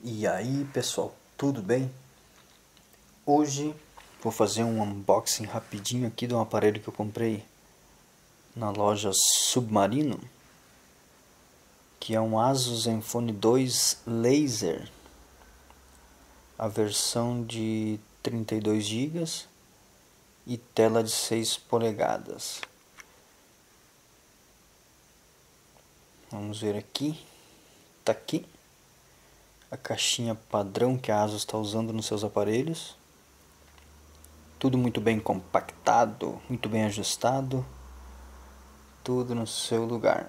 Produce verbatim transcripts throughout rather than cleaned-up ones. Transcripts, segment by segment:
E aí pessoal, tudo bem? Hoje vou fazer um unboxing rapidinho aqui de um aparelho que eu comprei na loja Submarino, que é um Asus Zenfone dois Laser, a versão de trinta e dois gigas e tela de seis polegadas. Vamos ver aqui, tá aqui a caixinha padrão que a Asus está usando nos seus aparelhos. Tudo muito bem compactado, muito bem ajustado, tudo no seu lugar.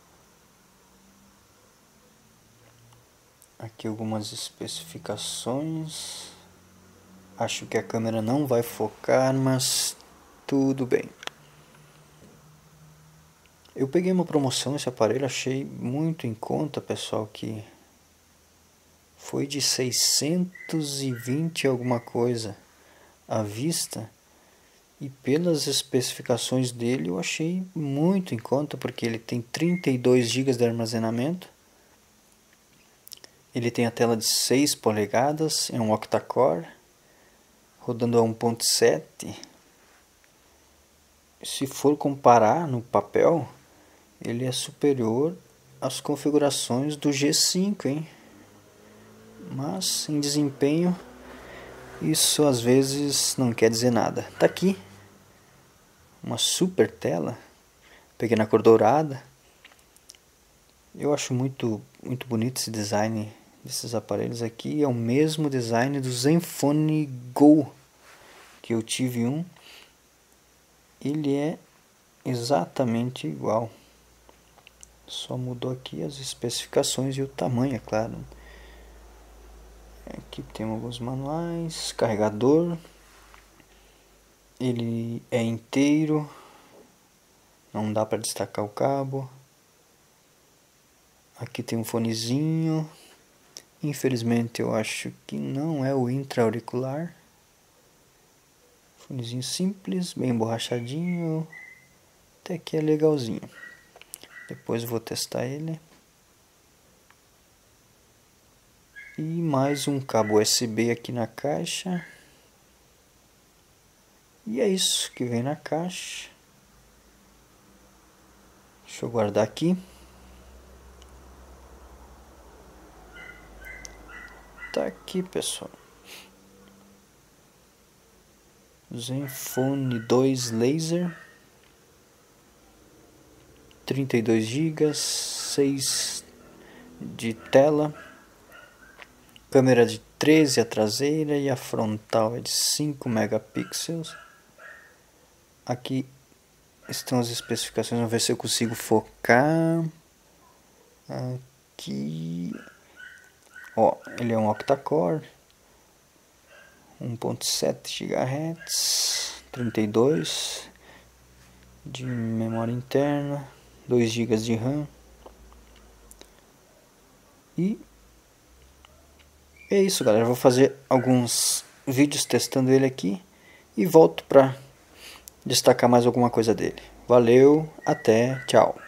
Aqui algumas especificações. Acho que a câmera não vai focar, mas tudo bem. Eu peguei uma promoção nesse aparelho, achei muito em conta, pessoal, que foi de seiscentos e vinte alguma coisa à vista, e pelas especificações dele eu achei muito em conta, porque ele tem trinta e dois gigas de armazenamento, ele tem a tela de seis polegadas, é um octa-core, rodando a um ponto sete. Se for comparar no papel, ele é superior às configurações do G cinco, hein? Mas em desempenho isso às vezes não quer dizer nada. Tá aqui uma super tela, peguei na cor dourada. Eu acho muito muito bonito esse design desses aparelhos aqui. É o mesmo design do Zenfone Go, que eu tive um. Ele é exatamente igual, só mudou aqui as especificações e o tamanho, é claro. Aqui tem alguns manuais, carregador, ele é inteiro, não dá para destacar o cabo. Aqui tem um fonezinho, infelizmente eu acho que não é o intra-auricular. Fonezinho simples, bem borrachadinho, até que é legalzinho. Depois eu vou testar ele. E mais um cabo U S B aqui na caixa. E é isso que vem na caixa. Deixa eu guardar aqui. Tá aqui, pessoal. Zenfone dois Laser, trinta e dois gigas, seis de tela, câmera de treze a traseira e a frontal é de cinco megapixels. Aqui estão as especificações, vamos ver se eu consigo focar. Aqui, ó, ele é um octa-core, um ponto sete gigahertz, trinta e dois de memória interna, dois gigas de RAM. E é isso, galera. Vou fazer alguns vídeos testando ele aqui e volto para destacar mais alguma coisa dele. Valeu, até, tchau.